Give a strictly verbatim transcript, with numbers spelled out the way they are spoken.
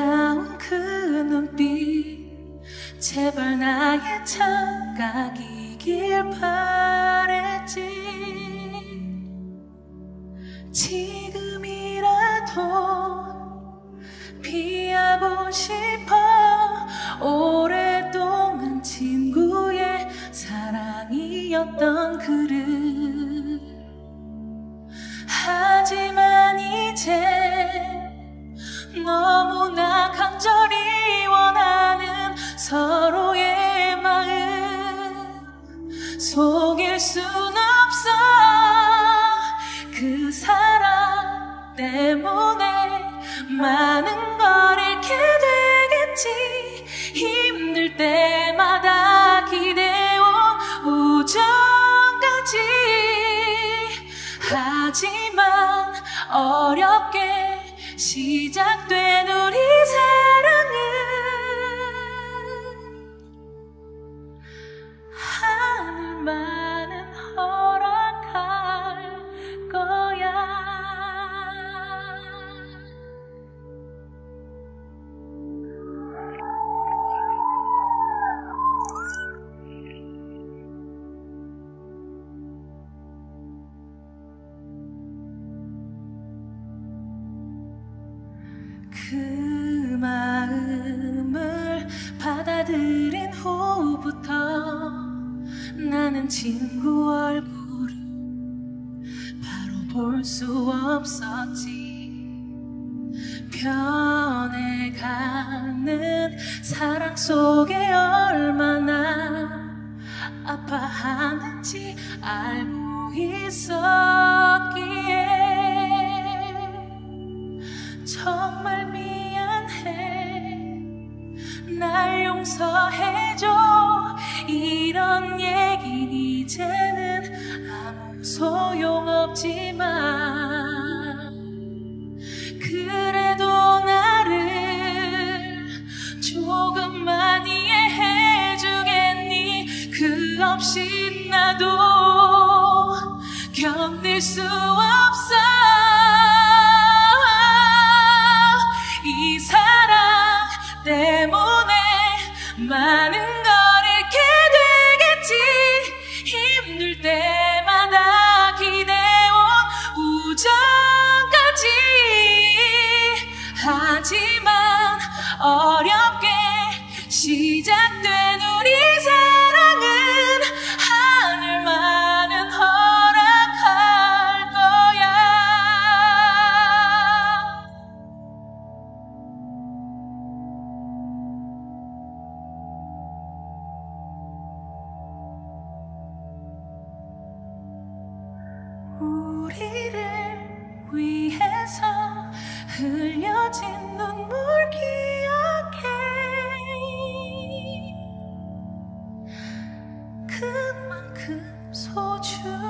차가운 그 눈빛 제발 나의 착각이길 바랬지. 지금이라도 피하고 싶어 오랫동안 친구의 사랑이었던 그를. 하지만 이제 너무나 간절히 원하는 서로의 마음 속일 순 없어. 그 사랑 때문에 많은 걸 잃게 되겠지. 힘들 때마다 기대온 우정까지. 하지만 어렵게 시작된 우리 사랑은 하늘만은 허락할 거야. 그 마음을 받아들인 후부터 나는 친구 얼굴을 바로 볼 수 없었지. 변해가는 사랑 속에 얼마나 아파하는지 알고 있었기에 정말 미안해, 날 용서해줘. 이런 얘긴 이제는 아무 소용없지만 그래도 나를 조금만 이해해주겠니? 그 없이 나도 견딜 수 없어. 이 사랑 때문에 많은 걸 잃게 되겠지. 힘들 때마다 기대온 우정까지. 하지만 어렵게 시작된 우리 사랑은 하늘만은 허락할 거야. 우리를 위해서 흘려진 눈물 기억해. 그만큼 소중해.